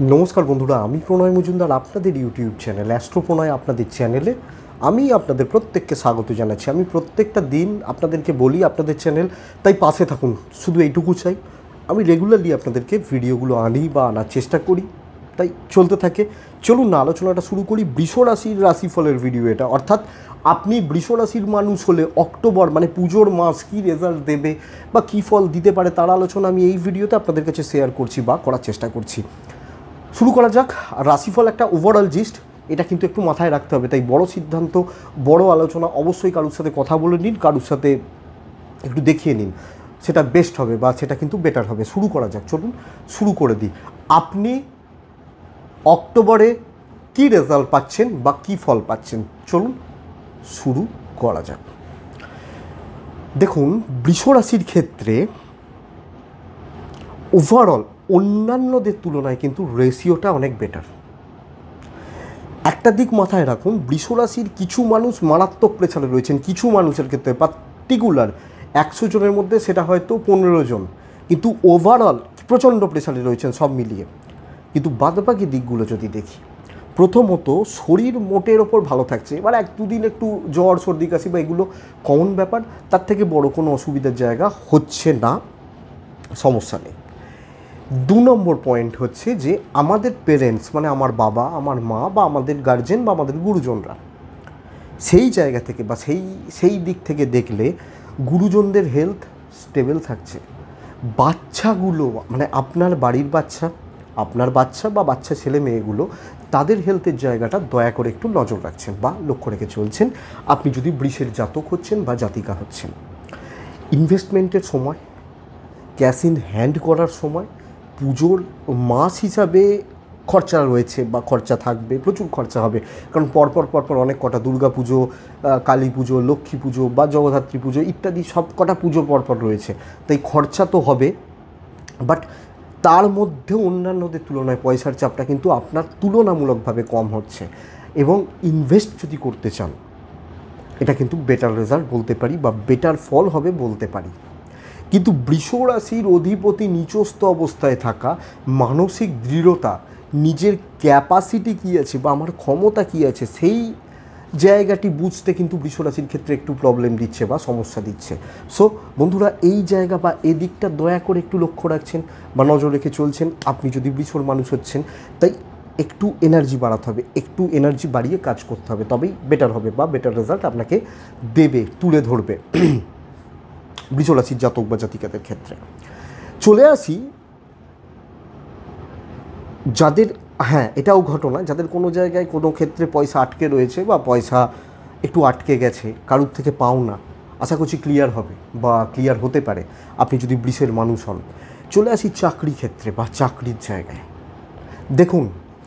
নমস্কার বন্ধুরা, আমি প্রণয় মজুমদার আপনাদের ইউটিউব চ্যানেল অ্যাস্ট্রো প্রণয় আপনাদের চ্যানেলে আমি আপনাদের প্রত্যেককে স্বাগত জানাচ্ছি। আমি প্রত্যেকটা দিন আপনাদেরকে বলি আপনাদের চ্যানেল, তাই পাশে থাকুন, শুধু এইটুকু চাই। আমি রেগুলারলি আপনাদেরকে ভিডিওগুলো আনি বা আনার চেষ্টা করি, তাই চলতে থাকে। চলুন না আলোচনাটা শুরু করি। বৃষ রাশির রাশিফলের ভিডিও এটা, অর্থাৎ আপনি বৃষ রাশির মানুষ হলে অক্টোবর মানে পুজোর মাস কী রেজাল্ট দেবে বা কী ফল দিতে পারে তার আলোচনা আমি এই ভিডিওতে আপনাদের কাছে শেয়ার করছি বা করার চেষ্টা করছি। শুরু করা যাক। রাশিফল একটা ওভারঅল জিস্ট, এটা কিন্তু একটু মাথায় রাখতে হবে। তাই বড় সিদ্ধান্ত, বড় আলোচনা অবশ্যই কারোর সাথে কথা বলে নিন, কারোর সাথে একটু দেখিয়ে নিন, সেটা বেস্ট হবে বা সেটা কিন্তু বেটার হবে। শুরু করা যাক, চলুন শুরু করে দিই। আপনি অক্টোবরে কী রেজাল্ট পাচ্ছেন বা কী ফল পাচ্ছেন, চলুন শুরু করা যাক। দেখুন, বৃষ রাশির ক্ষেত্রে ওভারঅল অন্যান্যদের তুলনায় কিন্তু রেশিওটা অনেক বেটার। একটা দিক মাথায় রাখুন, বৃষ রাশির কিছু মানুষ মারাত্মক প্রেসারে রয়েছেন, কিছু মানুষের ক্ষেত্রে পার্টিকুলার 100 জনের মধ্যে সেটা হয়তো 15 জন, কিন্তু ওভারঅল প্রচণ্ড প্রেসারে রয়েছেন সব মিলিয়ে। কিন্তু বাদবাকি দিকগুলো যদি দেখি, প্রথমত শরীর মোটের ওপর ভালো থাকছে। এবার 1-2 দিন একটু জ্বর সর্দি কাশি বা এগুলো কমন ব্যাপার, তার থেকে বড় কোনো অসুবিধার জায়গা হচ্ছে না, সমস্যা নেই। 2 নম্বর পয়েন্ট হচ্ছে যে আমাদের পেরেন্টস মানে আমার বাবা, আমার মা বা আমাদের গার্জেন বা আমাদের গুরুজনরা, সেই জায়গা থেকে বা সেই দিক থেকে দেখলে গুরুজনদের হেলথ স্টেবল থাকছে। বাচ্চাগুলো মানে আপনার বাড়ির বাচ্চা, আপনার বাচ্চা বা বাচ্চা ছেলে মেয়েগুলো, তাদের হেলথের জায়গাটা দয়া করে একটু নজর রাখছেন বা লক্ষ্য রেখে চলছেন আপনি যদি বৃষের জাতক হচ্ছেন বা জাতিকা হচ্ছেন। ইনভেস্টমেন্টের সময়, ক্যাশ ইন হ্যান্ড করার সময়, পুজোর মাস হিসাবে খরচা রয়েছে বা খরচা থাকবে, প্রচুর খরচা হবে। কারণ পরপর অনেক কটা দুর্গা পুজো, কালী পুজো, লক্ষ্মী পুজো বা জগদ্ধাত্রী পুজো ইত্যাদি সব কটা পুজো পরপর রয়েছে, তাই খরচা তো হবে। বাট তার মধ্যেও অন্যান্যদের তুলনায় পয়সার চাপটা কিন্তু আপনার তুলনামূলকভাবে কম হচ্ছে। এবং ইনভেস্ট যদি করতে চান, এটা কিন্তু বেটার রেজাল্ট বলতে পারি বা বেটার ফল হবে বলতে পারি। কিন্তু বৃষ রাশির অধিপতি নিচস্থ অবস্থায় থাকা, মানসিক দৃঢ়তা, নিজের ক্যাপাসিটি কী আছে বা আমার ক্ষমতা কী আছে, সেই জায়গাটি বুঝতে কিন্তু বৃষ রাশির ক্ষেত্রে একটু প্রবলেম দিচ্ছে বা সমস্যা দিচ্ছে। সো বন্ধুরা, এই জায়গা বা এদিকটা দয়া করে একটু লক্ষ্য রাখছেন বা নজর রেখে চলছেন আপনি যদি বৃষর মানুষ হচ্ছেন। তাই একটু এনার্জি বাড়াতে হবে, একটু এনার্জি বাড়িয়ে কাজ করতে হবে, তবেই বেটার হবে বা বেটার রেজাল্ট আপনাকে দেবে, তুলে ধরবে বৃষ রাশির জাতক বা জাতিকাদের ক্ষেত্রে। চলে আসি যাদের, হ্যাঁ এটাও ঘটনা, যাদের কোনো জায়গায় কোনো ক্ষেত্রে পয়সা আটকে রয়েছে বা পয়সা একটু আটকে গেছে, কারুর থেকে পাও না, আশা করছি ক্লিয়ার হবে বা ক্লিয়ার হতে পারে আপনি যদি বৃষের মানুষ হন। চলে আসি চাকরি ক্ষেত্রে বা চাকরির জায়গায়। দেখুন,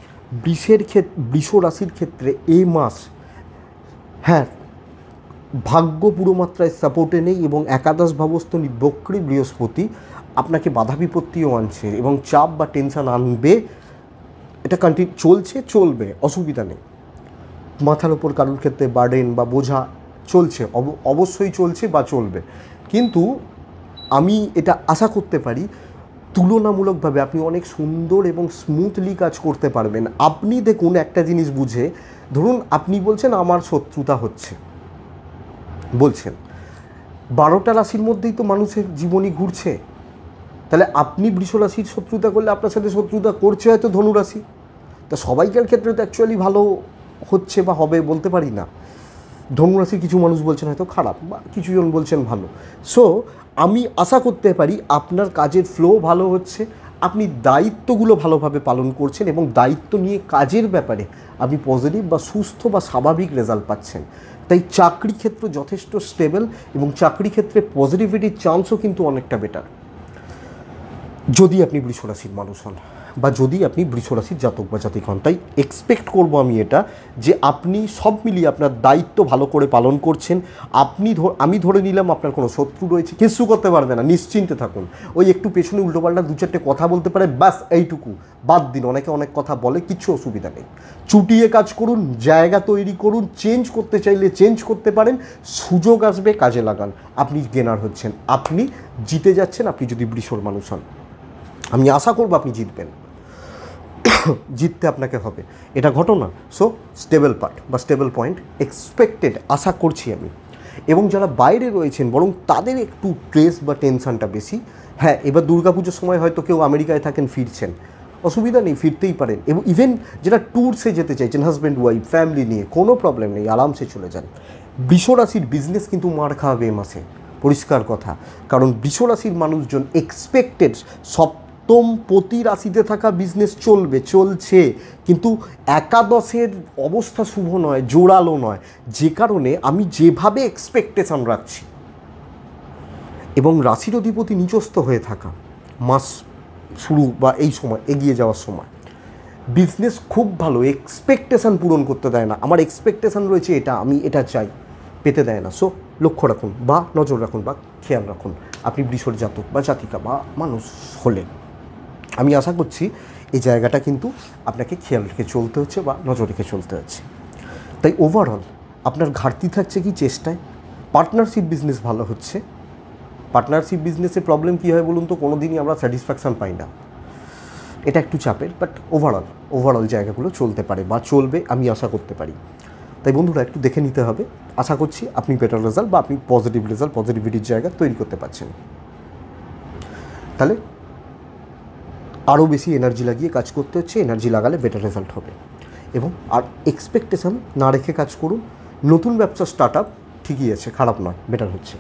বৃষ রাশির ক্ষেত্রে এই মাস, হ্যাঁ ভাগ্য পুরো মাত্রায় সাপোর্টে নেই এবং একাদশ ভাবস্থ বক্রী বৃহস্পতি আপনাকে বাধা বিপত্তিও আনছে এবং চাপ বা টেনশান আনবে। এটা চলবে, অসুবিধা নেই। মাথার ওপর কারোর ক্ষেত্রে বার্ডেন বা বোঝা চলছে, অবশ্যই চলছে বা চলবে। কিন্তু আমি এটা আশা করতে পারি তুলনামূলকভাবে আপনি অনেক সুন্দর এবং স্মুথলি কাজ করতে পারবেন। আপনি দেখুন একটা জিনিস বুঝে, ধরুন আপনি বলছেন আমার শত্রুতা হচ্ছে, বলছেন 12টা রাশির মধ্যেই তো মানুষের জীবনই ঘুরছে, তাহলে আপনি বৃষ রাশির শত্রুতা করলে আপনার সাথে শত্রুতা করছে হয়তো ধনুরাশি। তা সবাইকার ক্ষেত্রে তো অ্যাকচুয়ালি ভালো হচ্ছে বা হবে বলতে পারি না। ধনুরাশির কিছু মানুষ বলছেন হয়তো খারাপ বা কিছুজন বলছেন ভালো। সো আমি আশা করতে পারি আপনার কাজের ফ্লো ভালো হচ্ছে, আপনি দায়িত্বগুলো ভালোভাবে পালন করছেন এবং দায়িত্ব নিয়ে কাজের ব্যাপারে আপনি পজিটিভ বা সুস্থ বা স্বাভাবিক রেজাল্ট পাচ্ছেন। তাই চাকরি ক্ষেত্র যথেষ্ট স্টেবল এবং চাকরি ক্ষেত্রে পজিটিভিটির চান্সও কিন্তু অনেকটা বেটার যদি আপনি বৃষ রাশির মানুষ হন বা যদি আপনি বৃষ রাশির জাতক বা জাতিক হন। তাই এক্সপেক্ট করব আমি এটা, যে আপনি সব মিলিয়ে আপনার দায়িত্ব ভালো করে পালন করছেন। আমি ধরে নিলাম আপনার কোনো শত্রু রয়েছে, কিছু করতে পারবে না, নিশ্চিন্তে থাকুন। ওই একটু পেছনে উল্টোপাল্টা 2-4টে কথা বলতে পারে, ব্যাস এইটুকু, বাদ দিন। অনেকে অনেক কথা বলে, কিচ্ছু অসুবিধা নেই। চুটিয়ে কাজ করুন, জায়গা তৈরি করুন, চেঞ্জ করতে চাইলে চেঞ্জ করতে পারেন, সুযোগ আসবে কাজে লাগান। আপনি গেনার হচ্ছেন, আপনি জিতে যাচ্ছেন আপনি যদি বৃষর মানুষ হন। আমি আশা করব আপনি জিতবেন। জিততে আপনাকে হবে, এটা ঘটনা। সো স্টেবল পার্ট বা স্টেবল পয়েন্ট এক্সপেক্টেড, আশা করছি আমি। এবং যারা বাইরে রয়েছেন বরং তাদের একটু স্ট্রেস বা টেনশানটা বেশি। হ্যাঁ, এবার দুর্গাপুজোর সময় হয়তো কেউ আমেরিকায় থাকেন, ফিরছেন, অসুবিধা নেই, ফিরতেই পারেন। এবং ইভেন যারা ট্যুরসে যেতে চাইছেন হাজব্যান্ড ওয়াইফ ফ্যামিলি নিয়ে, কোনো প্রবলেম নেই, আরামসে চলে যান। বৃষরাশির বিজনেস কিন্তু মার খাওয়াবে এ মাসে, পরিষ্কার কথা। কারণ বৃষরাশির মানুষজন এক্সপেক্টেড সপ্তম প্রতি রাশিতে থাকা বিজনেস চলছে, কিন্তু একাদশের অবস্থা শুভ নয়, জোরালো নয়, যে কারণে আমি যেভাবে এক্সপেকটেশন রাখছি এবং রাশির অধিপতি নিচস্থ হয়ে থাকা মাস শুরু বা এই সময় এগিয়ে যাওয়ার সময় বিজনেস খুব ভালো, এক্সপেকটেশান পূরণ করতে দেয় না। আমার এক্সপেকটেশান রয়েছে এটা, আমি এটা চাই, পেতে দেয় না। সো লক্ষ্য রাখুন বা নজর রাখুন বা খেয়াল রাখুন আপনি বৃষর জাতক বা জাতিকা বা মানুষ হলে। আমি আশা করছি এই জায়গাটা কিন্তু আপনাকে খেয়াল রেখে চলতে হচ্ছে বা নজর রেখে চলতে হচ্ছে। তাই ওভারঅল আপনার ঘাটতি থাকছে কি চেষ্টায়। পার্টনারশিপ বিজনেস ভালো হচ্ছে। পার্টনারশিপ বিজনেসে প্রবলেম কী হয় বলুন তো, কোনো দিনই আমরা স্যাটিসফ্যাকশান পাই না, এটা একটু চাপের, বাট ওভারঅল জায়গাগুলো চলতে পারে বা চলবে আমি আশা করতে পারি। তাই বন্ধুরা একটু দেখে নিতে হবে। আশা করছি আপনি বেটার রেজাল্ট বা আপনি পজিটিভ রেজাল্ট, পজিটিভিটির জায়গা তৈরি করতে পারছেন। তাহলে আরও বেশি এনার্জি লাগিয়ে কাজ করতে হচ্ছে, এনার্জি লাগালে বেটার রেজাল্ট হবে। এবং আর এক্সপেকটেশান না রেখে কাজ করুন। নতুন ব্যবসা স্টার্ট আপ ঠিকই আছে, খারাপ নয়, বেটার হচ্ছে,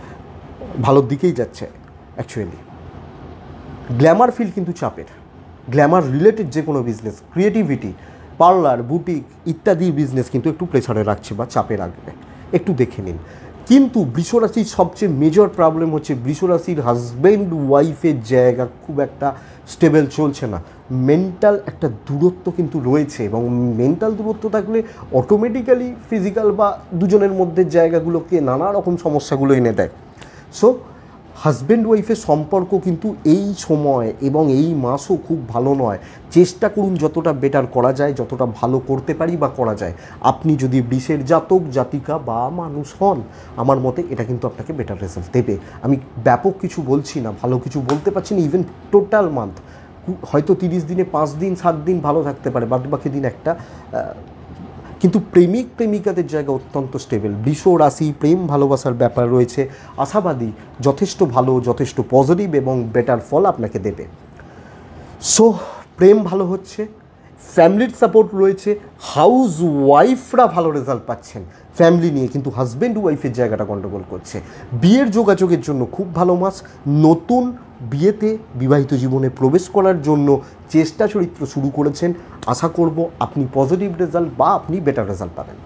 ভালোর দিকেই যাচ্ছে অ্যাকচুয়ালি। গ্ল্যামার ফিল কিন্তু চাপের। গ্ল্যামার রিলেটেড যে কোনো বিজনেস, ক্রিয়েটিভিটি, পার্লার, বুটিক ইত্যাদি বিজনেস কিন্তু একটু প্রেসারে রাখছে বা চাপে রাখবে, একটু দেখে নিন। কিন্তু বৃষরাশির সবচেয়ে মেজর প্রবলেম হচ্ছে বৃষরাশির হাজব্যান্ড ওয়াইফের জায়গা খুব একটা স্টেবল চলছে না। মেন্টাল একটা দূরত্ব কিন্তু রয়েছে, এবং মেন্টাল দূরত্ব থাকলে অটোমেটিক্যালি ফিজিক্যাল বা দুজনের মধ্যে জায়গাগুলোকে নানা রকম সমস্যাগুলো এনে দেয়। সো হাজব্যান্ড ওয়াইফের সম্পর্ক কিন্তু এই সময় এবং এই মাসও খুব ভালো নয়। চেষ্টা করুন যতটা বেটার করা যায়, যতটা ভালো করতে পারি বা করা যায়। আপনি যদি বৃষের জাতক জাতিকা বা মানুষ হন, আমার মতে এটা কিন্তু আপনাকে বেটার রেজাল্ট দেবে। আমি ব্যাপক কিছু বলছি না, ভালো কিছু বলতে পারছি না। ইভেন টোটাল মান্থ হয়তো 30 দিনে 5 দিন 7 দিন ভালো থাকতে পারে, বাকি দিন একটা কিন্তু প্রেমিক প্রেমিকাদের জায়গা অত্যন্ত স্টেবল। বৃষ রাশি প্রেম ভালোবাসার ব্যাপার রয়েছে, আশাবাদী, যথেষ্ট ভালো, যথেষ্ট পজিটিভ এবং বেটার ফল আপনাকে দেবে। সো প্রেম ভালো হচ্ছে, ফ্যামিলির সাপোর্ট রয়েছে, হাউস ওয়াইফরা ভালো রেজাল্ট পাচ্ছেন ফ্যামিলি নিয়ে, কিন্তু হাজব্যান্ড ওয়াইফের জায়গাটা গণ্ডগোল করছে। বিয়ের যোগাযোগের জন্য খুব ভালো মাস। নতুন বিয়েতে বিবাহিত জীবনে প্রবেশ করার জন্য চেষ্টা চরিত্র শুরু করেছেন। আশা করব আপনি পজিটিভ রেজাল্ট বা আপনি বেটার রেজাল্ট পাবেন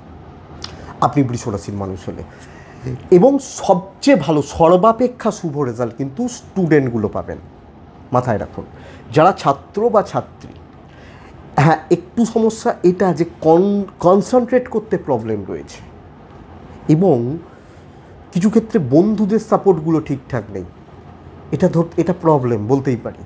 আপনি বৃষরাশির মানুষ হলে। এবং সবচেয়ে ভালো সর্বাপেক্ষা শুভ রেজাল্ট কিন্তু স্টুডেন্টগুলো পাবেন, মাথায় রাখুন। যারা ছাত্র বা ছাত্রী, হ্যাঁ একটু সমস্যা এটা যে কনসেন্ট্রেট করতে প্রবলেম রয়েছে, এবং কিছু ক্ষেত্রে বন্ধুদের সাপোর্টগুলো ঠিকঠাক নেই, এটা প্রবলেম বলতেই পারি।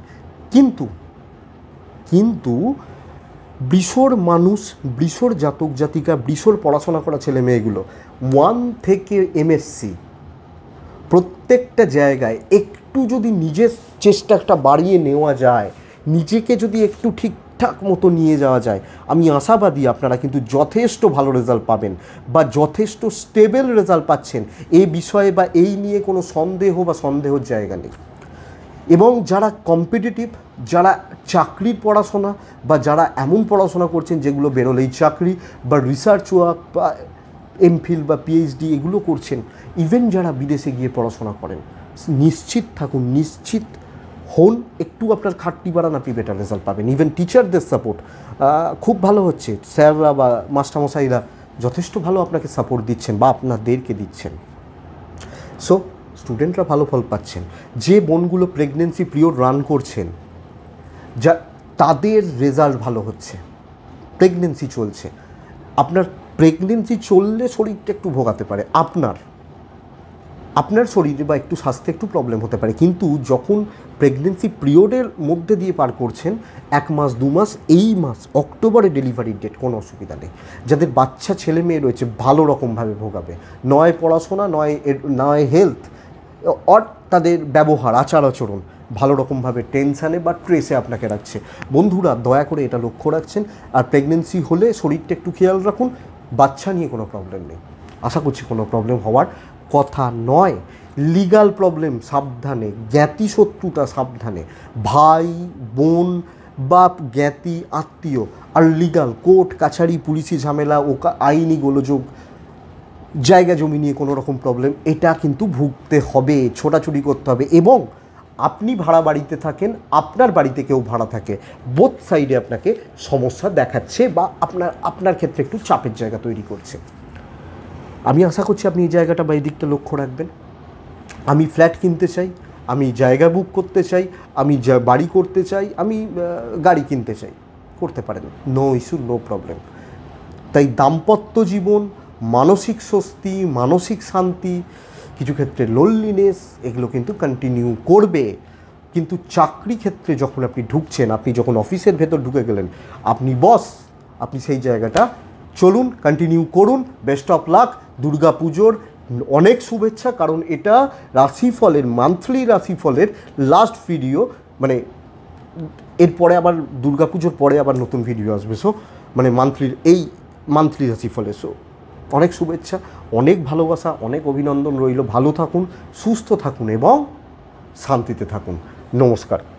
কিন্তু বৃষর মানুষ, বৃষর জাতক জাতিকা, বৃষর পড়াশোনা করা ছেলে মেয়েগুলো 1 থেকে MSc প্রত্যেকটা জায়গায় একটু যদি নিজের চেষ্টাটা বাড়িয়ে নেওয়া যায়, নিজেকে যদি একটু ঠিকঠাক মতো নিয়ে যাওয়া যায়, আমি আশাবাদী আপনারা কিন্তু যথেষ্ট ভালো রেজাল্ট পাবেন বা যথেষ্ট স্টেবল রেজাল্ট পাচ্ছেন। এই বিষয়ে বা এই নিয়ে কোনো সন্দেহর জায়গা নেই। এবং যারা কম্পিটিটিভ, যারা চাকরির পড়াশোনা বা যারা এমন পড়াশোনা করছেন যেগুলো বেরোলেই চাকরি বা রিসার্চ ওয়ার্ক বা এমফিল বা পিএইচডি এগুলো করছেন, ইভেন যারা বিদেশে গিয়ে পড়াশোনা করেন, নিশ্চিত থাকুন, নিশ্চিত হন, একটু আপনার খাটনি বাড়ান, আপনি বেটার রেজাল্ট পাবেন। ইভেন টিচারদের সাপোর্ট খুব ভালো হচ্ছে, স্যাররা বা মাস্টারমশাইরা যথেষ্ট ভালো আপনাকে সাপোর্ট দিচ্ছেন বা আপনাদেরকে দিচ্ছেন। সো স্টুডেন্টরা ভালো ফল পাচ্ছেন। যে বোনগুলো প্রেগনেন্সি পিরিয়ড রান করছেন, যা তাদের রেজাল্ট ভালো হচ্ছে। প্রেগনেন্সি চলছে, আপনার প্রেগনেন্সি চললে শরীরটা একটু ভোগাতে পারে, আপনার শরীরে বা একটু স্বাস্থ্যে একটু প্রবলেম হতে পারে, কিন্তু যখন প্রেগনেন্সি পিরিয়ডের মধ্যে দিয়ে পার করছেন 1 মাস 2 মাস, এই মাস অক্টোবরে ডেলিভারির ডেট, কোনো অসুবিধা নেই। যাদের বাচ্চা ছেলে মেয়ে রয়েছে ভালো রকমভাবে ভোগাবে, নয় পড়াশোনা, নয় হেলথ, আর তাদের ব্যবহার আচার আচরণ ভালো রকমভাবে টেনশানে বা ট্রেসে আপনাকে রাখছে। বন্ধুরা দয়া করে এটা লক্ষ্য রাখছেন। আর প্রেগনেন্সি হলে শরীরটা একটু খেয়াল রাখুন। বাচ্চা নিয়ে কোনো প্রবলেম নেই, আশা করছি কোনো প্রবলেম হওয়ার কথা নয়। লিগাল প্রবলেম সাবধানে, জ্ঞাতি শত্রুতা সাবধানে, ভাই বোন বা জ্ঞাতি আত্মীয় আর লিগাল কোর্ট কাছারি পুলিশি ঝামেলা আইনি গোলযোগ, জায়গা জমি নিয়ে কোনো রকম প্রবলেম, এটা কিন্তু ভুগতে হবে, ছোটাছুটি করতে হবে। এবং আপনি ভাড়া বাড়িতে থাকেন, আপনার বাড়িতে কেউ ভাড়া থাকে, বোথ সাইডে আপনাকে সমস্যা দেখাচ্ছে বা আপনার ক্ষেত্রে একটু চাপের জায়গা তৈরি করছে। আমি আশা করছি আপনি এই জায়গাটা বা এই দিকটা লক্ষ্য রাখবেন। আমি ফ্ল্যাট কিনতে চাই, আমি জায়গা বুক করতে চাই, আমি বাড়ি করতে চাই, আমি গাড়ি কিনতে চাই, করতে পারেন, নো ইস্যু, নো প্রবলেম। তাই দাম্পত্য জীবন, মানসিক স্বস্তি, মানসিক শান্তি, কিছু ক্ষেত্রে লোনলিনেস, এগুলো কিন্তু কন্টিনিউ করবে। কিন্তু চাকরি ক্ষেত্রে যখন আপনি ঢুকছেন, আপনি যখন অফিসের ভেতর ঢুকে গেলেন, আপনি বস, আপনি সেই জায়গাটা চলুন, কন্টিনিউ করুন। Best of luck. দুর্গা পুজোর অনেক শুভেচ্ছা, কারণ এটা রাশিফলের, মান্থলি রাশিফলের লাস্ট ভিডিও, মানে এরপরে আবার দুর্গা পুজোর পরে আবার নতুন ভিডিও আসবে। সো মানে মান্থলি রাশিফলের। সো অনেক শুভেচ্ছা, অনেক ভালোবাসা, অনেক অভিনন্দন রইল। ভালো থাকুন, সুস্থ থাকুন এবং শান্তিতে থাকুন। নমস্কার।